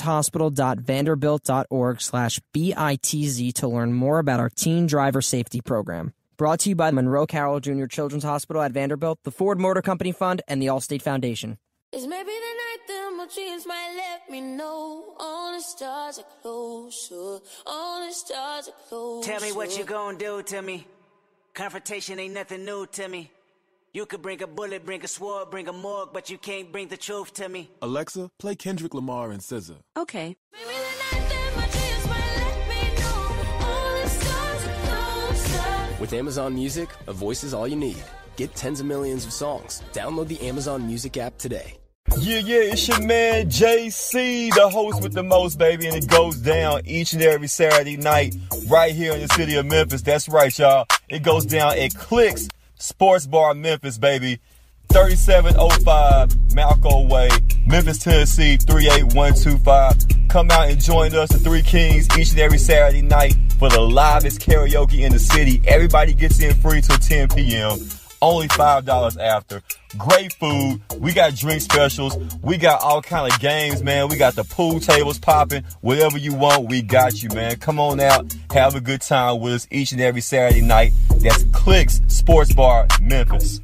childrenshospital.vanderbilt.org/BITZ to learn more about our teen driver safety program. Brought to you by Monroe Carroll Jr. Children's Hospital at Vanderbilt, the Ford Motor Company Fund, and the Allstate Foundation. It's maybe the night that my dreams might let me know. All the stars are closer. All the stars are closer. Tell me what you gonna do to me. Confrontation ain't nothing new to me. You could bring a bullet, bring a sword, bring a morgue, but you can't bring the truth to me. Alexa, play Kendrick Lamar and SZA. Okay. Maybe the night that my dreams might let me know. All the stars are closer. With Amazon Music, a voice is all you need. Get tens of millions of songs. Download the Amazon Music app today. Yeah, it's your man JC, the host with the most, baby, and it goes down each and every Saturday night right here in the city of Memphis. That's right, y'all. It goes down at Clicks Sports Bar Memphis, baby. 3705 Malco Way, Memphis, Tennessee, 38125. Come out and join us, the Three Kings, each and every Saturday night for the livest karaoke in the city. Everybody gets in free till 10 p.m. only $5 after. Great food. We got drink specials. We got all kind of games, man. We got the pool tables popping. Whatever you want, we got you, man. Come on out. Have a good time with us each and every Saturday night. That's Clicks Sports Bar, Memphis.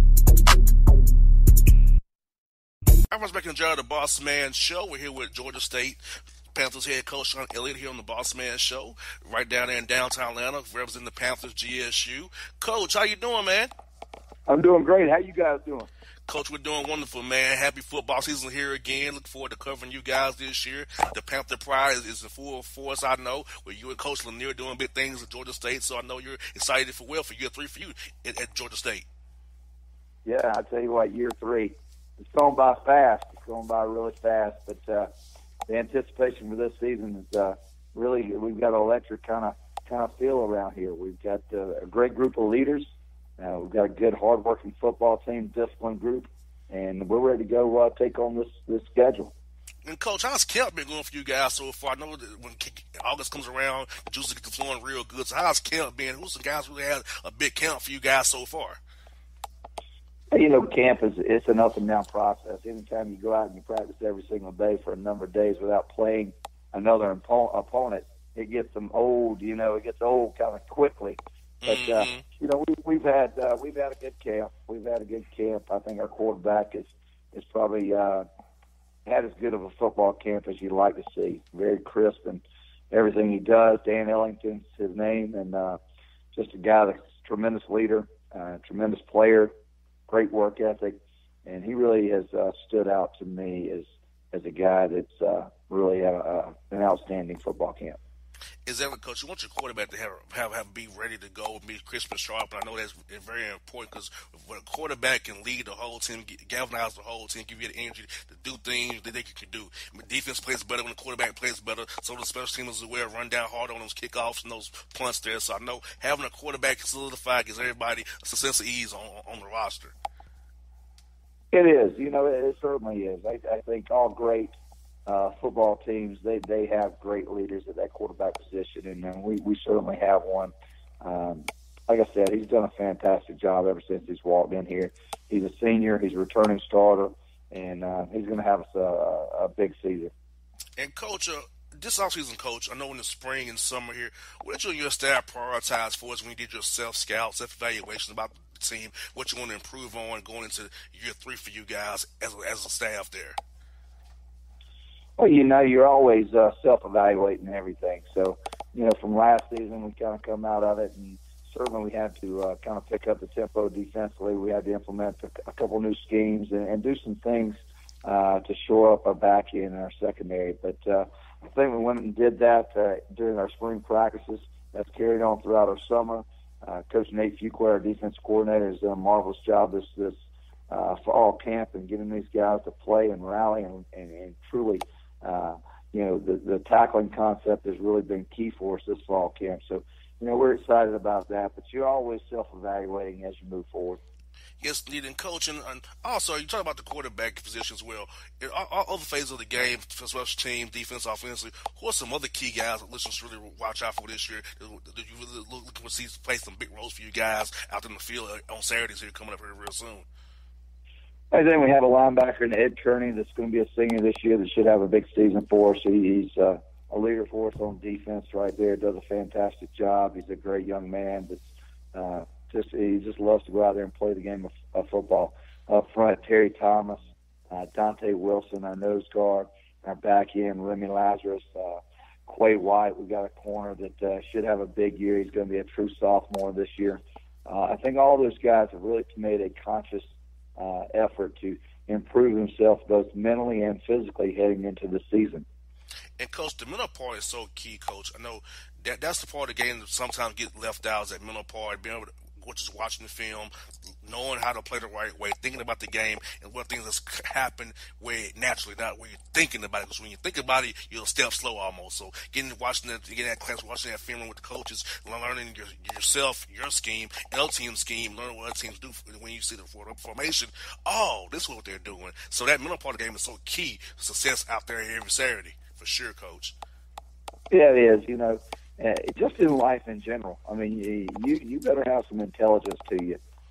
Everyone's back in the the Bossman Show. We're here with Georgia State Panthers head coach Shawn Elliott here on the Bossman Show, right down there in downtown Atlanta, representing the Panthers GSU. Coach, how you doing, man? I'm doing great. How you guys doing? Coach, we're doing wonderful, man. Happy football season here again. Look forward to covering you guys this year. The Panther Pride is in full force, I know, with you and Coach Lanier doing big things at Georgia State, so I know you're excited for year 3 for you at Georgia State. Yeah, I tell you what, year 3. It's going by fast. It's going by really fast, but the anticipation for this season is really, we've got an electric kind of feel around here. We've got a great group of leaders. We've got a good, hard-working football team, disciplined group, and we're ready to go take on this schedule. And, Coach, how's camp been going for you guys so far? I know that when August comes around, the juices get flowing real good. So how's camp been? Who's the guys who had a big camp for you guys so far? You know, camp it's an up and down process. Anytime you go out and you practice every single day for a number of days without playing another opponent, it gets them old. You know, it gets old kind of quickly. But you know, we've had a good camp. We've had a good camp. I think our quarterback is probably had as good of a football camp as you'd like to see. Very crisp in everything he does. Dan Ellington's his name, and just a guy that's a tremendous leader, tremendous player. Great work ethic, and he really has stood out to me as a guy that's really had an outstanding football camp. Exactly, Coach. You want your quarterback to have be ready to go and be crisp and sharp, and I know that's very important because when a quarterback can lead the whole team, galvanize the whole team, give you the energy to do things that they can do. I mean, defense plays better when the quarterback plays better, so the special teamers as well run down hard on those kickoffs and those punts there. So I know having a quarterback solidified gives everybody a sense of ease on the roster. It is. You know, it certainly is. I think all great football teams, they have great leaders at that quarterback position, and we certainly have one. Like I said, he's done a fantastic job ever since he's walked in here. He's a senior, he's a returning starter, and he's going to have us a big season. And, Coach, this offseason, Coach, I know in the spring and summer here, what did you and your staff prioritize for us when you did your self-scout, self-evaluation about the team, what you want to improve on going into year 3 for you guys as a staff there? Well, you know, you're always self-evaluating everything. So, you know, from last season, we kind of come out of it, and certainly we had to kind of pick up the tempo defensively. We had to implement a couple new schemes and do some things to shore up our back end and our secondary. But I think we went and did that during our spring practices. That's carried on throughout our summer. Coach Nate Fuqua, our defense coordinator, has done a marvelous job this fall camp and getting these guys to play and rally and truly, you know, the tackling concept has really been key for us this fall camp. So, you know, we're excited about that, but you're always self-evaluating as you move forward. Yes, leading coach, and also you talk about the quarterback position as well. In all other phases of the game, special team, defense, offensively, who are some other key guys that listeners should really watch out for this year? That you really looking to see play some big roles for you guys out in the field on Saturdays here coming up here real soon? I think we have a linebacker in Ed Kearney that's going to be a senior this year that should have a big season for us. He's a leader for us on defense right there, does a fantastic job. He's a great young man that's he just loves to go out there and play the game of football. Up front, Terry Thomas, Dante Wilson, our nose guard, our back end, Remy Lazarus, Quay White. We got a corner that should have a big year. He's going to be a true sophomore this year. I think all those guys have really made a conscious effort to improve themselves both mentally and physically heading into the season. And, Coach, the mental part is so key, Coach. I know that's the part of the game that sometimes get left out, is that mental part, being able to just watching the film, knowing how to play the right way, thinking about the game, and what things that's happen where naturally, not where you're thinking about it. Because when you think about it, you're a step slow almost. So getting that class, watching that film with the coaches, learning yourself, your scheme, L team scheme, learning what other teams do when you see the formation. Oh, this is what they're doing. So that mental part of the game is so key to success out there every Saturday, for sure, Coach. Yeah, it is. You know, just in life in general. I mean, you better have some intelligence to you.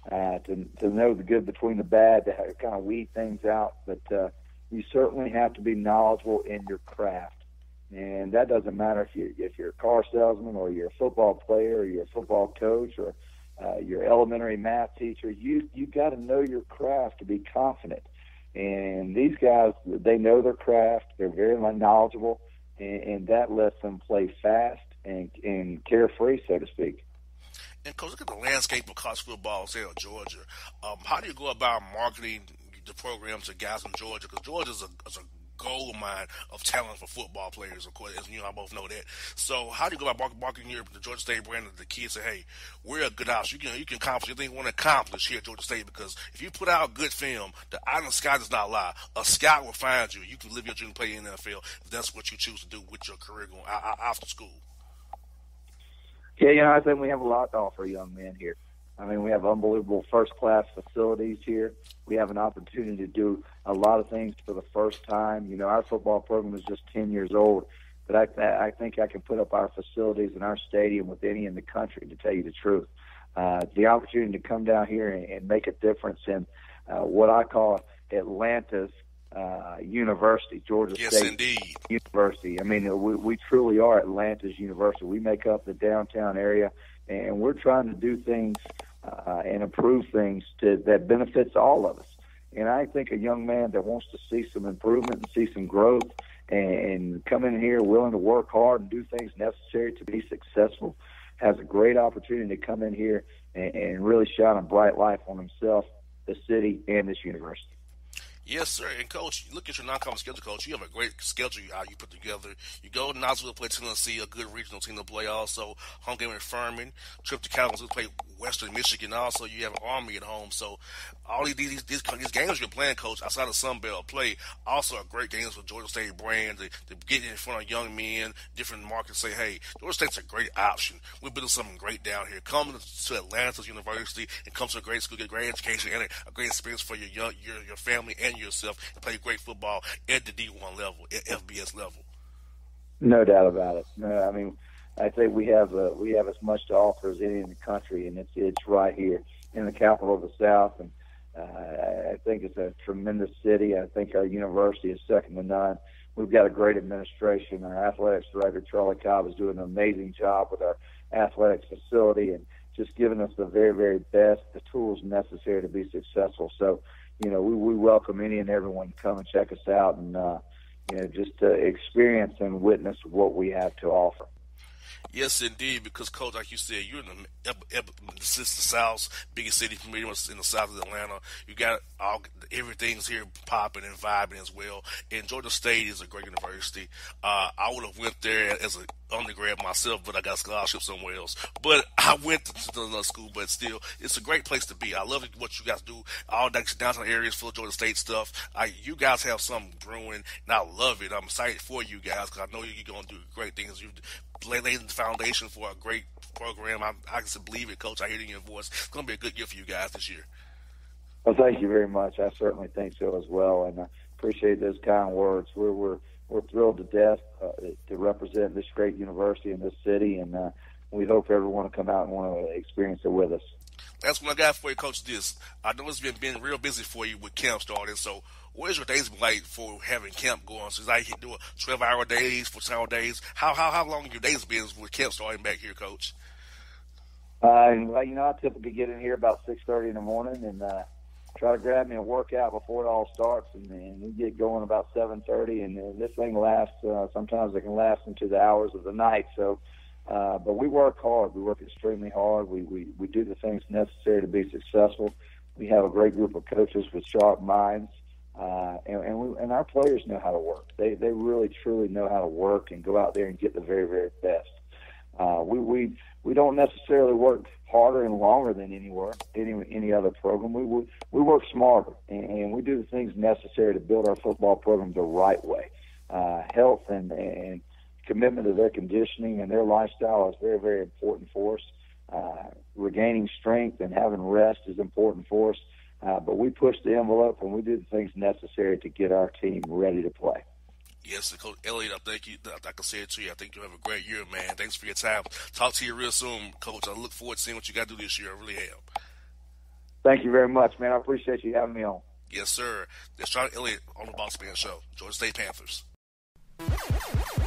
to know the good between the bad, to kind of weed things out. But you certainly have to be knowledgeable in your craft. And that doesn't matter if you're a car salesman or you're a football player or you're a football coach or you're an elementary math teacher. You got to know your craft to be confident. And these guys, they know their craft. They're very knowledgeable, and that lets them play fast and carefree, so to speak. And, Coach, look at the landscape of college football, say, in Georgia. How do you go about marketing the program to guys in Georgia? Because Georgia is a gold mine of talent for football players, of course, as you and I both know that. So how do you go about marketing the Georgia State brand to the kids? Say, hey, we're a good house. You can accomplish anything you want to accomplish here at Georgia State, because if you put out good film, the eye in the sky does not lie. A scout will find you. You can live your dream and play in the NFL if that's what you choose to do with your career going after school. Yeah, I think we have a lot to offer young men here. I mean, we have unbelievable first-class facilities here. We have an opportunity to do a lot of things for the first time. Our football program is just 10 years old, but I think I can put up our facilities in our stadium with any in the country, to tell you the truth. The opportunity to come down here and make a difference in what I call Atlanta's university, Georgia State indeed. University. I mean, we truly are Atlanta's university. We make up the downtown area, and we're trying to do things and improve things that benefits all of us. And I think a young man that wants to see some improvement and see some growth and come in here willing to work hard and do things necessary to be successful has a great opportunity to come in here and really shine a bright light on himself, the city, and this university. Yes, sir. And, Coach, you look at your non-conference schedule, Coach. You have a great schedule you put together. You go to Knoxville to play Tennessee, a good regional team to play also. Home game in Furman. Trip to Kalamazoo to play Western Michigan. Also, you have Army at home. So all these games you're playing, Coach, outside of Sun Belt play, also are great games with Georgia State brand to get in front of young men, different markets, say, hey, Georgia State's a great option. We're building something great down here. Come to Atlanta's University and come to a great school, get a great education and a great experience for your family and yourself, and play great football at the D1 level, at FBS level. No doubt about it. No, I mean, I think we have as much to offer as any in the country, and it's right here in the capital of the South. And I think it's a tremendous city. I think our university is second to none. We've got a great administration. Our athletics director, Charlie Cobb, is doing an amazing job with our athletics facility and just giving us the very, very best, the tools necessary to be successful. So, we welcome any and everyone to come and check us out and, just to experience and witness what we have to offer. Yes, indeed, because, Coach, like you said, you're in the South's biggest city, pretty much in the south of Atlanta. You got everything's here popping and vibing as well. And Georgia State is a great university. I would have went there as an undergrad myself, but I got a scholarship somewhere else. But I went to another school, but still, it's a great place to be. I love what you guys do. All that downtown areas full of Georgia State stuff. You guys have something brewing, and I love it. I'm excited for you guys because I know you're going to do great things. You've laid the foundation for a great program. I can believe it, Coach. I hear it in your voice. It's going to be a good year for you guys this year. Well, thank you very much. I certainly think so as well, and I appreciate those kind words. We're thrilled to death to represent this great university in this city, and we hope everyone will come out and want to experience it with us. That's what I got for you, Coach. I know it's been real busy for you with camp starting, so what is your days been like for having camp going? So I can do 12-hour days, 14-hour days. How long have your days been with camp starting back here, Coach? I typically get in here about 6:30 in the morning and try to grab me a workout before it all starts, and we get going about 7:30. And this thing lasts. Sometimes it can last into the hours of the night. So, but we work hard. We work extremely hard. We do the things necessary to be successful. We have a great group of coaches with sharp minds. And our players know how to work. They really truly know how to work and go out there and get the very, very best. We don't necessarily work harder and longer than any other program. We work smarter, and we do the things necessary to build our football program the right way. Health and commitment to their conditioning and their lifestyle is very, very important for us. Regaining strength and having rest is important for us. But we push the envelope and we do the things necessary to get our team ready to play. Yes, Coach Elliott, I can say it to you. I think you'll have a great year, man. Thanks for your time. Talk to you real soon, Coach. I look forward to seeing what you got to do this year. I really have. Thank you very much, man. I appreciate you having me on. Yes, sir. There's Shawn Elliott on the Bossman Show, Georgia State Panthers.